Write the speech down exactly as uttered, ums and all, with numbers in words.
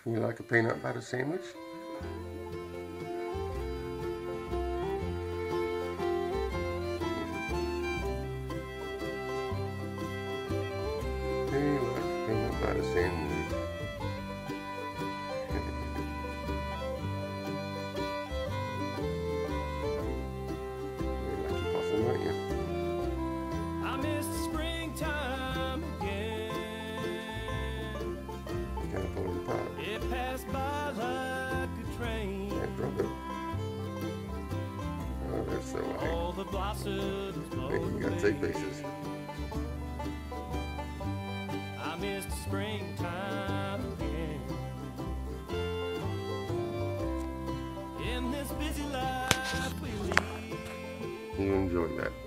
You like a peanut butter sandwich? Do you like a peanut butter sandwich? You like a possum, aren't you? I miss the springtime again. You gotta pull the top. It passed by like a train. Yeah, drop it. Oh, that's so white. All the blossoms Hey, you got two pieces. I miss the springtime again. In this busy life we lead. You enjoyed that.